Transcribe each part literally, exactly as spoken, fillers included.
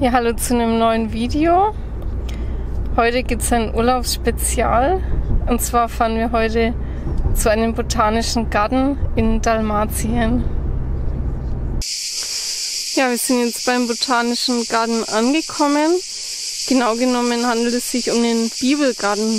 Ja, hallo zu einem neuen Video. Heute gibt es ein Urlaubsspezial und zwar fahren wir heute zu einem botanischen Garten in Dalmatien. Ja, wir sind jetzt beim botanischen Garten angekommen. Genau genommen handelt es sich um den Bibelgarten.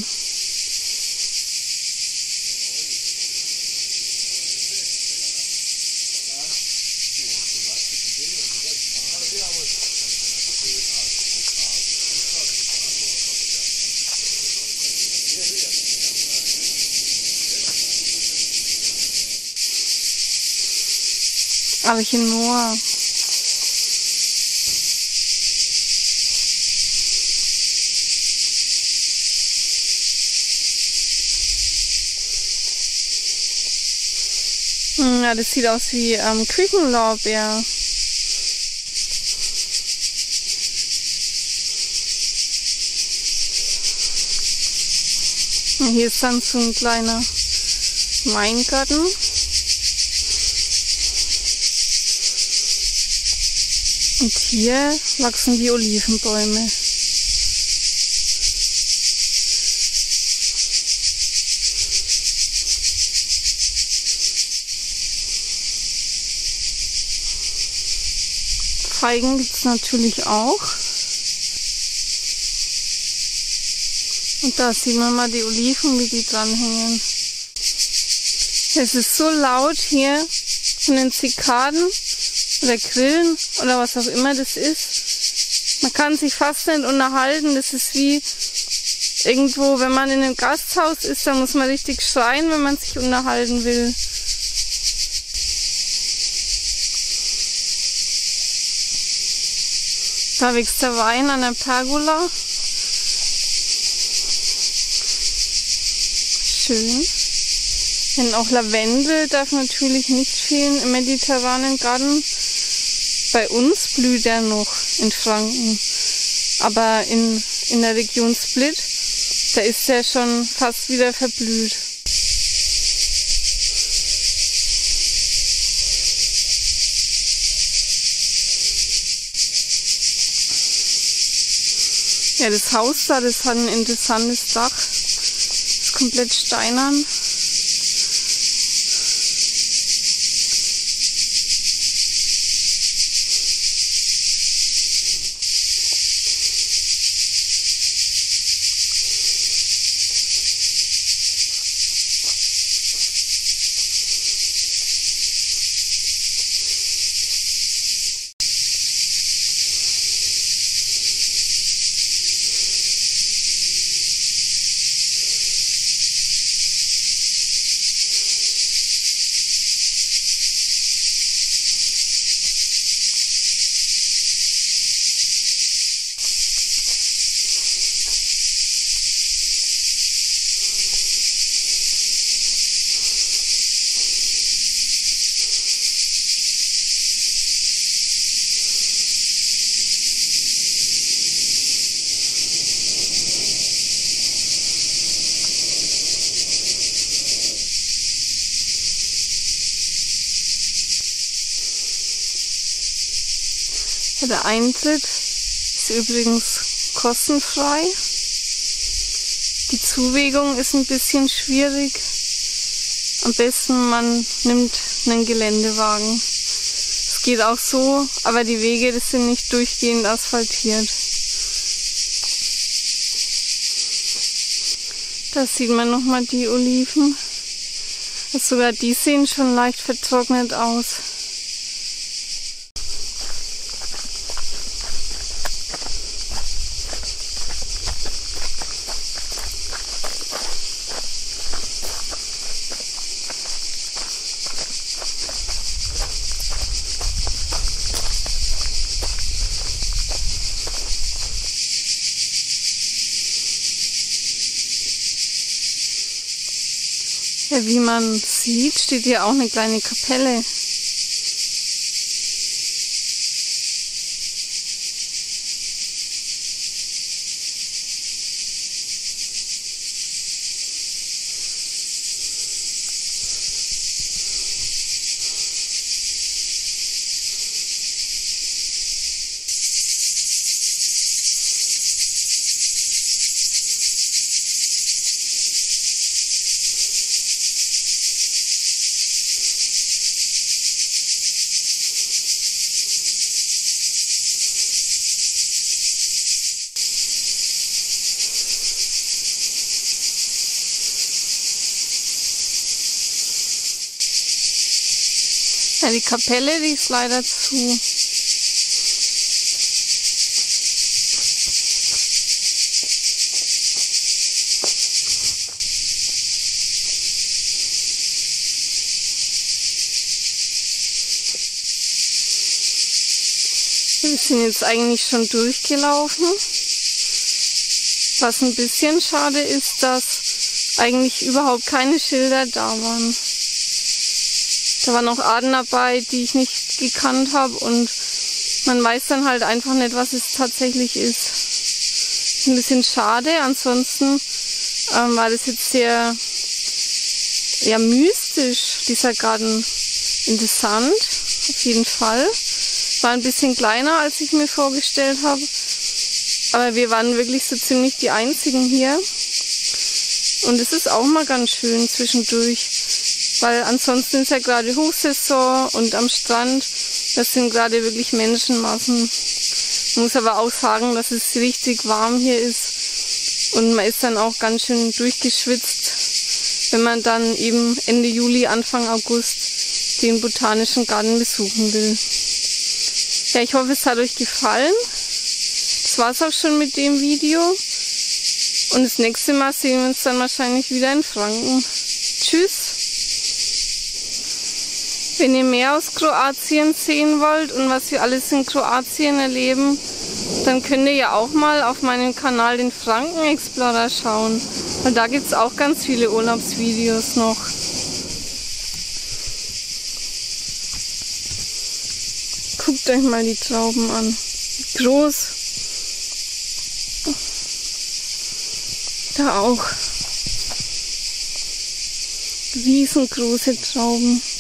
Arche Noah. Ja, das sieht aus wie ähm, Küchenlorbeer. Und hier ist dann so ein kleiner Weingarten. Und hier wachsen die Olivenbäume. Feigen gibt es natürlich auch. Und da sieht man mal die Oliven, wie die dranhängen. Es ist so laut hier von den Zikaden oder Grillen oder was auch immer das ist. Man kann sich fast nicht unterhalten. Das ist wie irgendwo, wenn man in einem Gasthaus ist, da muss man richtig schreien, wenn man sich unterhalten will. Da wächst der Wein an der Pergola. Schön. Denn auch Lavendel darf natürlich nicht fehlen im mediterranen Garten. Bei uns blüht er noch in Franken. Aber in, in der Region Split, da ist er schon fast wieder verblüht. Ja, das Haus da, das hat ein interessantes Dach. Das ist komplett steinern. Der Eintritt ist übrigens kostenfrei. Die Zuwegung ist ein bisschen schwierig. Am besten man nimmt einen Geländewagen. Es geht auch so, aber die Wege, das sind nicht durchgehend asphaltiert. Da sieht man nochmal die Oliven. Sogar die sehen schon leicht vertrocknet aus. Ja, wie man sieht, steht hier auch eine kleine Kapelle. Ja, die Kapelle, die ist leider zu. Wir sind jetzt eigentlich schon durchgelaufen. Was ein bisschen schade ist, dass eigentlich überhaupt keine Schilder da waren. Da waren auch Arten dabei, die ich nicht gekannt habe und man weiß dann halt einfach nicht, was es tatsächlich ist. Ist ein bisschen schade, ansonsten ähm, war das jetzt sehr ja, mystisch, dieser Garten interessant, auf jeden Fall. War ein bisschen kleiner, als ich mir vorgestellt habe, aber wir waren wirklich so ziemlich die Einzigen hier. Und es ist auch mal ganz schön zwischendurch, weil ansonsten ist ja gerade Hochsaison und am Strand, das sind gerade wirklich Menschenmassen. Man muss aber auch sagen, dass es richtig warm hier ist und man ist dann auch ganz schön durchgeschwitzt, wenn man dann eben Ende Juli, Anfang August den Botanischen Garten besuchen will. Ja, ich hoffe, es hat euch gefallen. Das war's auch schon mit dem Video. Und das nächste Mal sehen wir uns dann wahrscheinlich wieder in Franken. Tschüss! Wenn ihr mehr aus Kroatien sehen wollt und was wir alles in Kroatien erleben, dann könnt ihr ja auch mal auf meinem Kanal den Franken Explorer schauen. Weil da gibt es auch ganz viele Urlaubsvideos noch. Guckt euch mal die Trauben an. Wie groß. Da auch. Riesengroße Trauben.